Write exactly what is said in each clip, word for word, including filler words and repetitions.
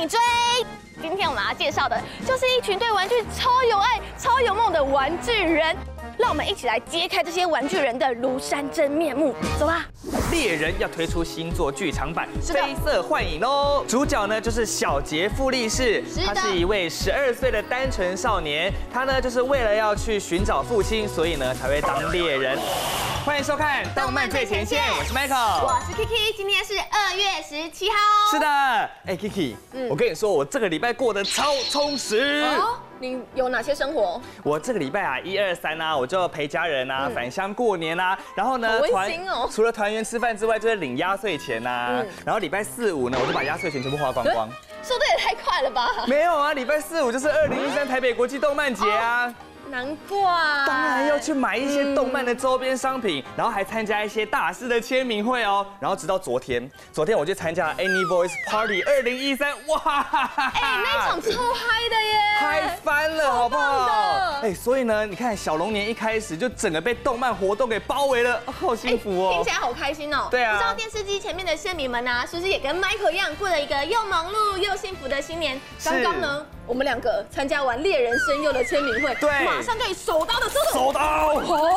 你追。今天我们要介绍的就是一群对玩具超有爱、超有梦的玩具人。让我们一起来揭开这些玩具人的庐山真面目，走吧！ 猎人要推出新作剧场版《 是的绯色幻影》喽，主角呢就是小杰傅立士， 是的他是一位十二岁的单纯少年，他呢就是为了要去寻找父亲，所以呢才会当猎人。欢迎收看《动漫最前线》，我是 Michael， 我是 Kiki， 今天是二月十七号。 是的，哎 Kiki，、嗯、我跟你说，我这个礼拜过得超充实。 哦，你有哪些生活？ 我这个礼拜啊，一二三啊，我就陪家人啊， 嗯、 返乡过年啊，然后呢， 好温馨哦。 除了团圆吃饭之外，就是领压岁钱呐、啊。嗯、然后礼拜四五呢，我就把压岁钱全部花光光。 速度也太快了吧？ 没有啊，礼拜四五就是二零一三台北国际动漫节啊。哦难怪， 当然要去买一些动漫的周边商品，嗯、然后还参加一些大师的签名会哦。然后直到昨天，昨天我去参加了 Any Voice Party 二零一三，哇！ 哎、欸，那一场超嗨的耶， 嗨翻了，好不好？哎、欸，所以呢，你看小龙年一开始就整个被动漫活动给包围了，好幸福哦、 欸！听起来好开心哦。 对啊。 不知道电视机前面的县民们啊，是不是也跟 Michael 一样，过了一个又忙碌又幸福的新年？刚刚呢，我们两个参加完猎人声优的签名会， 对， 马上就以手刀的速度， 手刀，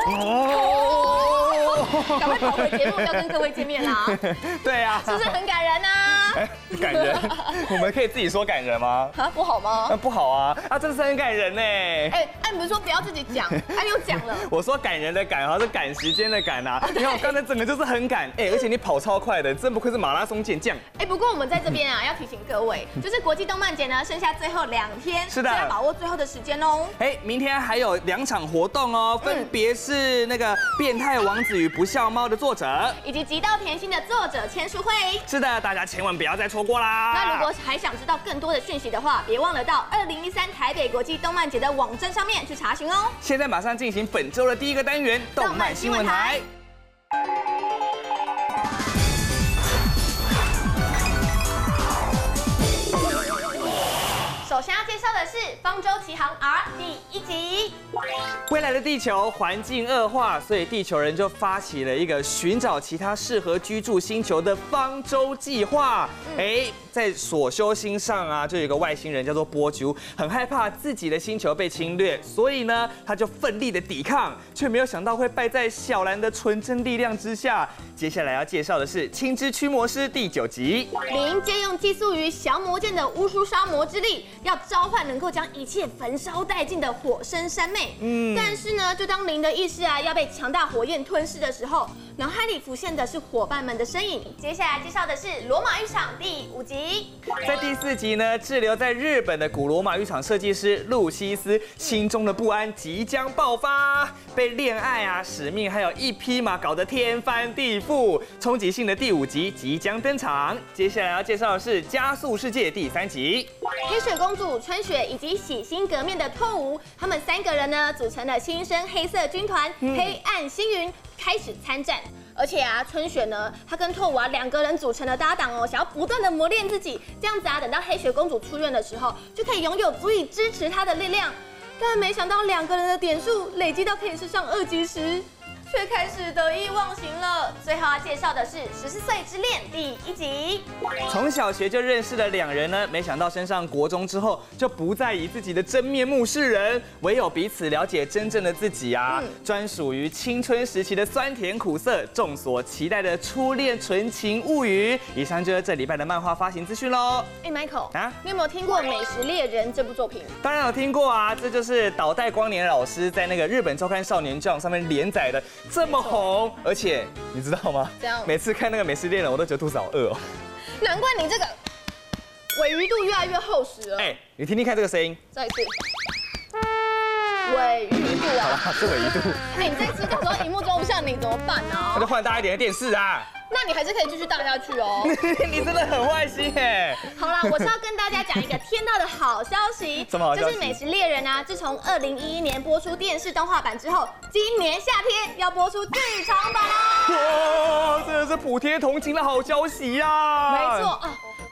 哦，赶快跑回节目，要跟各位见面啦。 对啊， 是不是很感人啊？ 哎，感人，我们可以自己说感人吗？ 啊，不好吗？ 啊，不好啊，啊，真的是很感人呢。 哎，哎，你不是说不要自己讲，哎，又讲了。 我说感人的感，好像是赶时间的赶啊。你看我刚才整个就是很赶，哎，而且你跑超快的，真不愧是马拉松健将。 哎，不过我们在这边啊，要提醒各位，就是国际动漫节呢，剩下最后两天， 是的， 要把握最后的时间哦。 哎，明天还有两场活动哦，分别是那个《变态王子与不孝猫》的作者， 以及《极道甜心》的作者签书会。 是的，大家千万不要再错过啦。 那如果还想知道更多的讯息的话，别忘了到二零一三台北国际动漫节的网站上面去查询哦。 现在马上进行本周的第一个单元——动漫新闻台。 首先要介绍的是《方舟奇航 R》第一集。 未来的地球环境恶化，所以地球人就发起了一个寻找其他适合居住星球的方舟计划。哎、嗯，在索修星上啊，就有一个外星人叫做波啾，很害怕自己的星球被侵略，所以呢，他就奋力的抵抗，却没有想到会败在小兰的纯真力量之下。接下来要介绍的是《青之驱魔师》第九集。 灵借用寄宿于降魔剑的巫术杀魔之力，要召唤能够将一切焚烧殆尽的火生山妹。嗯，但是呢，就当灵的意识啊要被强大火焰吞噬的时候，脑海里浮现的是伙伴们的身影。接下来介绍的是《罗马浴场》第五集。 在第四集呢，滞留在日本的古罗马浴场设计师露西斯心中的不安即将爆发，被恋爱啊、使命还有一匹马搞得天翻地覆。冲击性的第五集即将登场。接下来要介绍的是《加速世界》第三集。 黑雪公主、春雪以及洗心革面的拓吾，他们三个人呢组成了新生黑色军团、嗯、黑暗星云，开始参战。而且啊，春雪呢，她跟拓吾啊两个人组成了搭档哦，想要不断的磨练自己，这样子啊，等到黑雪公主出院的时候，就可以拥有足以支持她的力量。但没想到两个人的点数累积到可以是上二级时，却开始得意忘形了。最后要介绍的是《十四岁之恋》第一集。 从小学就认识的两人呢，没想到升上国中之后，就不再以自己的真面目示人，唯有彼此了解真正的自己啊，嗯、专属于青春时期的酸甜苦涩，众所期待的初恋纯情物语。以上就是这礼拜的漫画发行资讯喽。 哎 ，Michael 啊，你有没有听过《美食猎人》这部作品？ 当然有听过啊，这就是岛袋光年老师在那个日本周刊少年 Jump 上面连载的。这么红，而且你知道吗？ 这样， 每次看那个《美食猎人》，我都觉得肚子好饿哦。 难怪你这个尾鱼肚越来越厚实了。 哎、欸，你听听看这个声音。 再一次。尾鱼肚啊！ 好啦，是尾鱼肚。 哎，你再吃，到时候荧幕装不下你怎么办呢、啊？ 那就换大一点的电视啊。 那你还是可以继续大下去哦。 你真的很坏心哎。 好啦，我是要跟大家讲一个天大的好消息。 什么好消息？ 就是《美食猎人》啊，自从二零一一年播出电视动画版之后，今年夏天要播出剧场版啦。 哇，真的是普天同庆的好消息呀、啊！ 没错啊。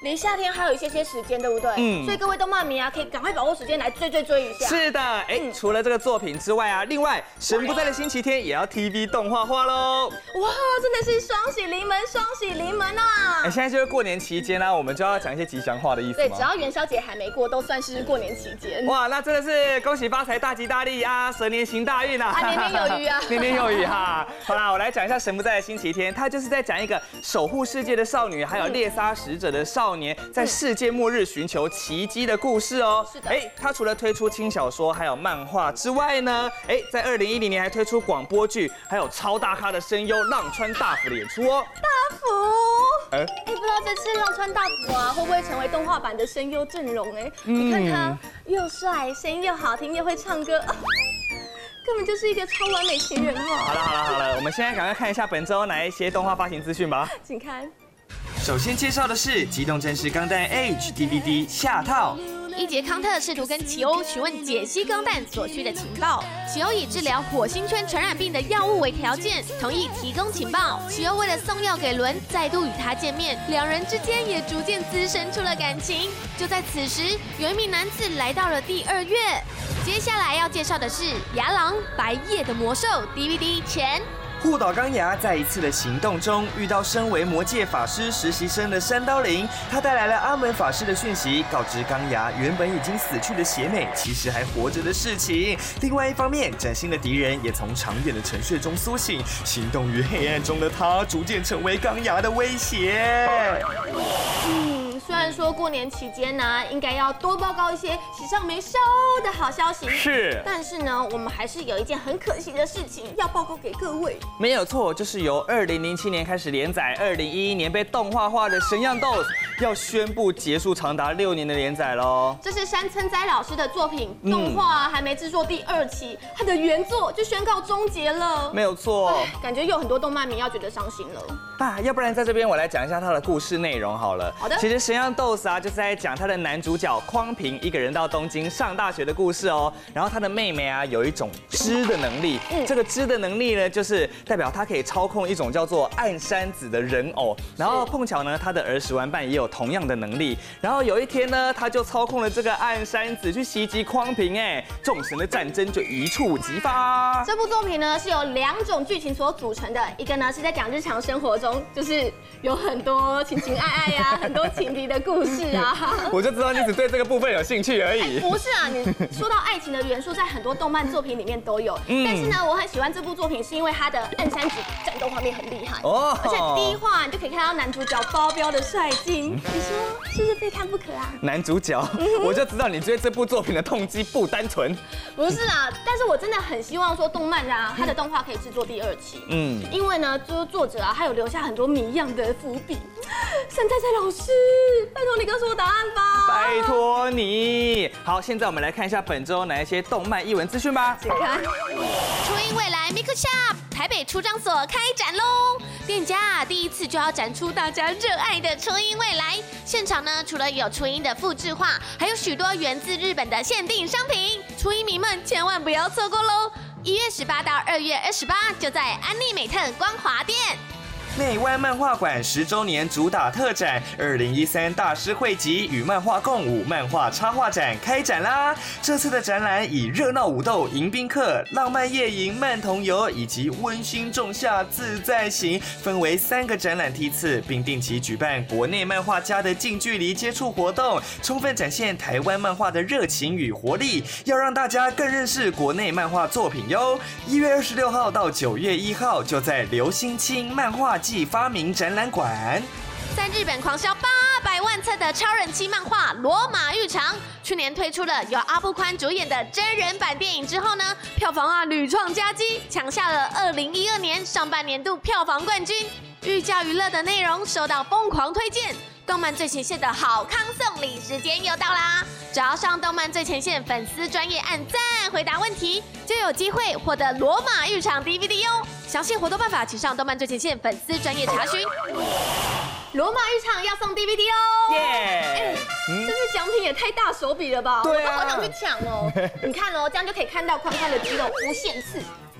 离夏天还有一些些时间，对不对？嗯。所以各位动漫迷啊，可以赶快把握时间来追追追一下。 是的，哎，嗯、除了这个作品之外啊，另外《神不在的星期天》也要 T V 动画化喽。 哇，真的是双喜临门，双喜临门啊！ 哎，现在就是过年期间呢、啊，我们就要讲一些吉祥话的意思吗？ 对，只要元宵节还没过，都算是过年期间。 哇，那真的是恭喜发财、大吉大利啊，蛇年行大运啊！ 啊，年年有余啊！ 年年有余哈。好啦，我来讲一下《神不在的星期天》，它就是在讲一个守护世界的少女，还有猎杀使者的少年，在世界末日寻求奇迹的故事哦。 是的。 哎，它除了推出轻小说还有漫画之外呢，哎，在二零一零年还推出广播剧，还有超大咖的声优浪川大辅的演出哦。 大辅。哎、欸，不知道这次浪川大辅啊，会不会成为动画版的声优阵容？哎、嗯，你看他又帅，声音又好听，又会唱歌。啊，根本就是一个超完美情人嘛！ 好了好了好了，我们现在赶快看一下本周哪一些动画发行资讯吧。 请看。 首先介绍的是《机动战士钢弹 H D V D 下套》。 一节康特试图跟奇欧询问解析钢弹所需的情报，奇欧以治疗火星圈传染病的药物为条件，同意提供情报。奇欧为了送药给伦，再度与他见面，两人之间也逐渐滋生出了感情。就在此时，有一名男子来到了第二月。接下来要介绍的是《牙狼白夜的魔兽》D V D 前。 护岛钢牙在一次的行动中遇到身为魔界法师实习生的山刀灵，他带来了阿门法师的讯息，告知钢牙原本已经死去的邪美其实还活着的事情。另外一方面，崭新的敌人也从长远的沉睡中苏醒，行动于黑暗中的他逐渐成为钢牙的威胁。 嗯，虽然说过年期间呢、啊，应该要多报告一些喜上眉梢的好消息， 是， 但是呢，我们还是有一件很可惜的事情要报告给各位。 没有错，就是由二零零七年开始连载，二零一一年被动画化的《神样 D O S》要宣布结束长达六年的连载喽。 这是山村哉老师的作品，动画、啊、还没制作第二期，他的原作就宣告终结了。 没有错， 感觉有很多动漫迷要觉得伤心了。 啊，要不然在这边我来讲一下他的故事内容好了。 好的。 其实《神样 D O S》啊，就是在讲他的男主角匡平一个人到东京上大学的故事哦。然后他的妹妹啊有一种知的能力，嗯、这个知的能力呢，就是代表他可以操控一种叫做暗山子的人偶。然后碰巧呢，他的儿时玩伴也有同样的能力。然后有一天呢，他就操控了这个暗山子去袭击匡平，哎，众神的战争就一触即发。 这部作品呢是由两种剧情所组成的，一个呢是在讲日常生活中，就是有很多情情爱爱呀、啊，很多情敌的故事啊。 我就知道你只对这个部分有兴趣而已。 不是啊，你说到爱情的元素，在很多动漫作品里面都有。嗯、但是呢，我很喜欢这部作品，是因为它的暗山子战斗画面很厉害哦，而且第一话你就可以看到男主角包标的帅劲，你说是不是非看不可啊？ 男主角，我就知道你追这部作品的动机不单纯。 不是啊，但是我真的很希望说动漫啊，它的动画可以制作第二期。嗯，因为呢，就是作者啊，他有留下很多谜一样的伏笔。山菜菜老师，拜托你告诉我答案吧！ 拜托你。好，现在我们来看一下本周哪一些动漫艺文资讯吧。 请看。 初音未来 Miku Shop 台北出张所开展喽！店家第一次就要展出大家热爱的初音未来。现场呢，除了有初音的复制画，还有许多源自日本的限定商品。初音迷们千万不要错过喽！一月十八到二月二十八，就在安利美特光华店。 内湾漫画馆十周年主打特展二零一三大师汇集与漫画共舞漫画插画展开展啦！这次的展览以热闹武斗迎宾客、浪漫夜迎慢同游以及温馨仲夏自在行分为三个展览梯次，并定期举办国内漫画家的近距离接触活动，充分展现台湾漫画的热情与活力，要让大家更认识国内漫画作品哟！一月二十六号到九月一号，就在刘星清漫画暨发明展览馆。 在日本狂销八百万册的超人气漫画《罗马浴场》，去年推出了由阿部宽主演的真人版电影之后呢，票房啊屡创佳绩，抢下了二零一二年上半年度票房冠军。寓教于乐的内容受到疯狂推荐。动漫最前线的好康送礼时间又到啦！只要上动漫最前线粉丝专页按赞回答问题，就有机会获得罗马浴场 D V D 哦。详细活动办法，请上动漫最前线粉丝专页查询。 罗马浴场要送 D V D 哦！耶！哎，这次奖品也太大手笔了吧！ 对啊， 我都好想去抢哦。你看哦，这样就可以看到宽宽的肌肉无限次。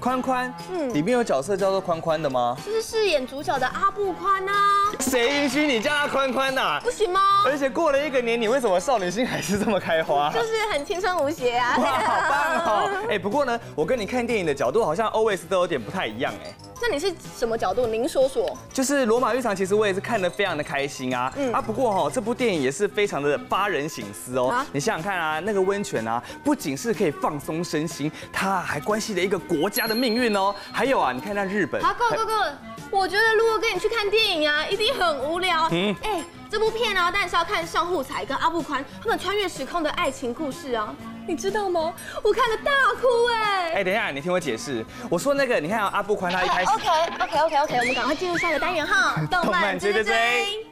宽宽， 嗯里面有角色叫做宽宽的吗？ 就是饰演主角的阿布宽啊， 谁允许你叫他宽宽呐？ 不行吗？ 而且过了一个年，你为什么少女心还是这么开花？ 就是很青春无邪啊。 哇，好棒哦！哎，不过呢，我跟你看电影的角度好像 always 都有点不太一样哎。 那你是什么角度？您说说。 就是罗马浴场，其实我也是看得非常的开心啊。嗯啊，不过哈、哦，这部电影也是非常的发人省思哦。啊、你想想看啊，那个温泉啊，不仅是可以放松身心，它还关系了一个国家的命运哦。还有啊，你看那日本。 好，够了够了够了。我觉得如果跟你去看电影啊，一定很无聊。嗯。哎，这部片啊，当然是要看上户彩跟阿布宽他们穿越时空的爱情故事啊。你知道吗？我看了大哭哎！ 哎，等一下，你听我解释。我说那个，你看阿布宽他一开始。 OK OK OK OK，我们赶快进入下一个单元哈，动漫追追追。